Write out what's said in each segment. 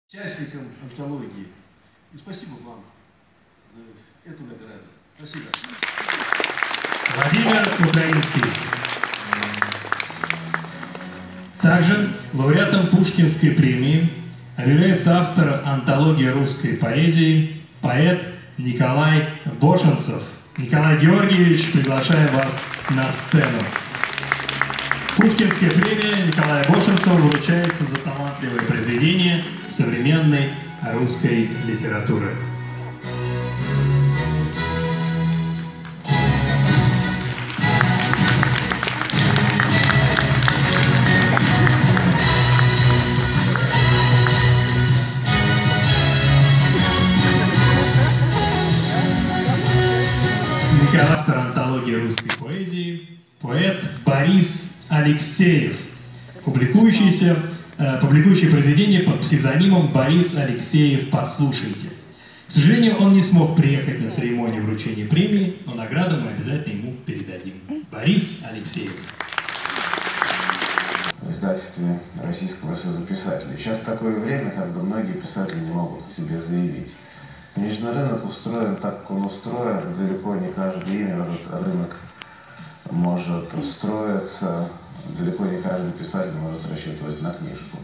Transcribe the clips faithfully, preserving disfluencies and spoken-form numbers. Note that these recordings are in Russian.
участникам антологии. И спасибо вам за эту награду. Спасибо. Владимир Украинский. Также лауреатом Пушкинской премии является автор антологии русской поэзии, поэт Николай Бошенцев. Николай Георгиевич, приглашаем вас на сцену. Пушкинская премия Николая Бошенцева вручается за талантливое произведение современной русской литературы. Николай, автор антологии русской поэзии, поэт Борис Алексеев, публикующийся, э, публикующий произведение под псевдонимом Борис Алексеев «Послушайте». К сожалению, он не смог приехать на церемонию вручения премии, но награду мы обязательно ему передадим. Борис Алексеев. В издательстве Российского союза писателей. Сейчас такое время, когда многие писатели не могут о себе заявить. Книжный рынок устроен так, как он устроен. Далеко не каждый имя в этот рынок может устроиться. Далеко не каждый писатель может рассчитывать на книжку.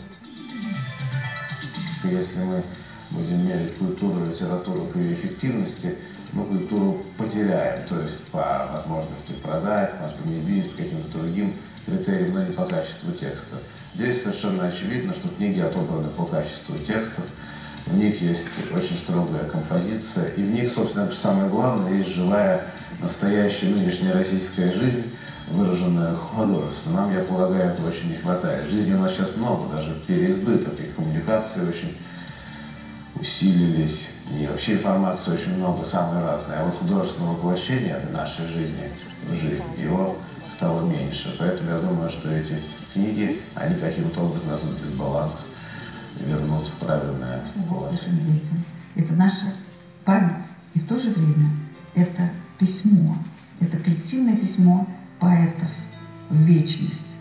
Если мы будем мерить культуру, литературу по ее эффективности, мы культуру потеряем, то есть по возможности продать, по победить, по каким-то другим критериям, но не по качеству текста. Здесь совершенно очевидно, что книги отобраны по качеству текстов, в них есть очень строгая композиция, и в них, собственно, самое главное, есть живая, настоящая нынешняя российская жизнь, выраженная художественно. Нам, я полагаю, этого очень не хватает. Жизни у нас сейчас много, даже переизбыток, и коммуникации очень усилились, и вообще информации очень много, самой разной. А вот художественного воплощения этой нашей жизни в жизнь, его стало меньше. Поэтому я думаю, что эти книги, они каким-то образом этот дисбаланс вернут в правильное положение. Нашим детям. Это наша память, и в то же время это письмо, это коллективное письмо поэтов в вечность.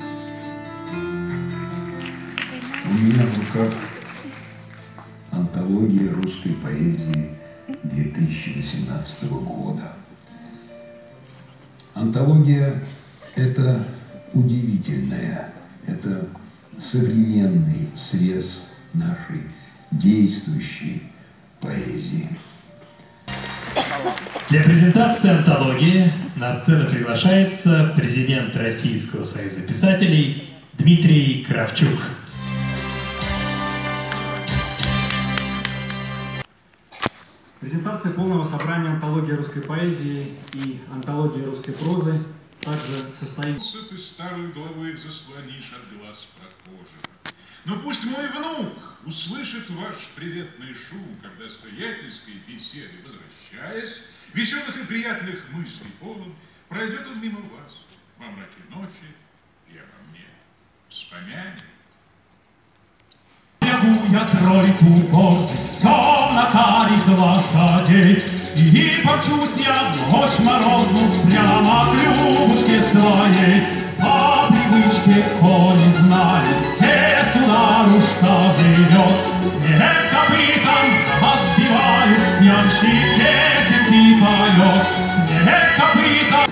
У меня в руках антология русской поэзии две тысячи восемнадцатого года. Антология – это удивительная, это современный срез нашей действующей поэзии. Для презентации антологии на сцену приглашается президент Российского союза писателей Дмитрий Кравчук. Презентация полного собрания антологии русской поэзии и антологии русской прозы также состоит... Ты старую голову их заслонишь от глаз прохожих. Но пусть мой внук услышит ваш приветный шум, когда с приятельской беседы, возвращаясь, веселых и приятных мыслей полон, пройдет он мимо вас во мраке ночи и обо мне вспомянет. Я тройку борзых темно-карих лошадей, и помчусь я в ночь морозную прямо к Любушке своей. По привычке, коли знаю, где сударушка живет, снег копытом воспеваю, ямщик песенки поет, снег копытом.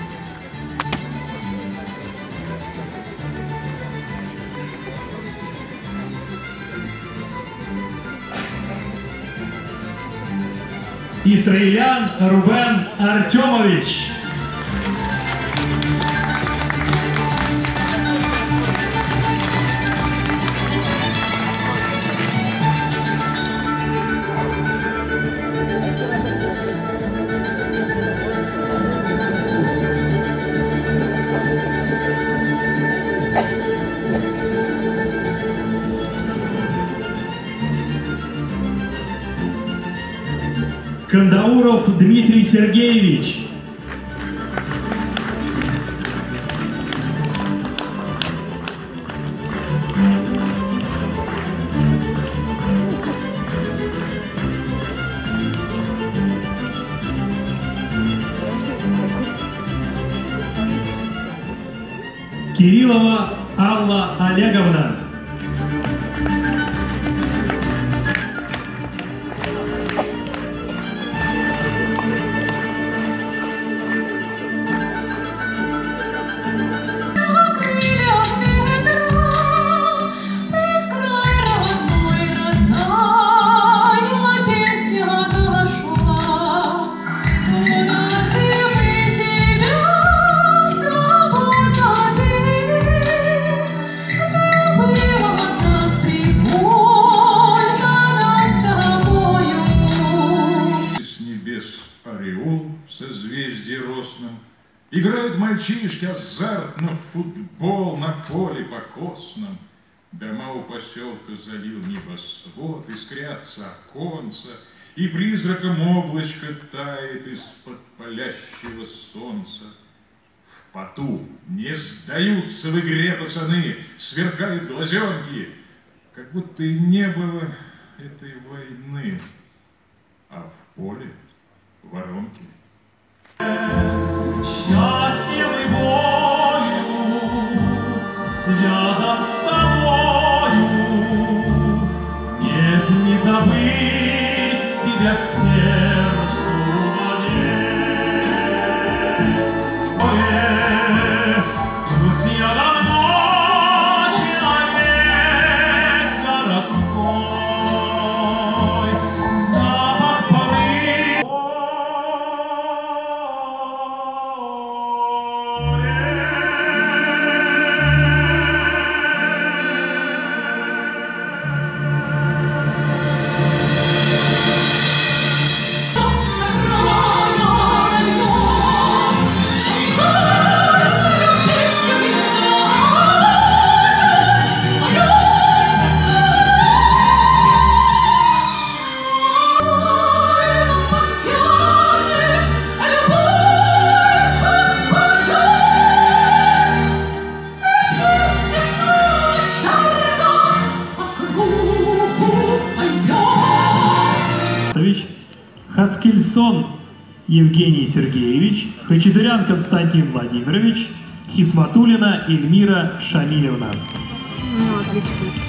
Исраилян Рубен Артемович. Кандауров Дмитрий Сергеевич. Кириллова Алла Олеговна. Играют мальчишки азартно в футбол на поле покосном. Дома у поселка залил небосвод, искрятся оконца, и призраком облачко тает из-под палящего солнца. В поту не сдаются в игре пацаны, сверкают глазенки, как будто и не было этой войны, а в поле воронки. Счастьем и болью связан с тобою, нет, не забыть тебя сердцу более. Пусть я давно человек городской, запах поры. Хацкельсон Евгений Сергеевич, Хачатурян Константин Владимирович, Хисматуллина Эльмира Шамилевна. Ну, отлично.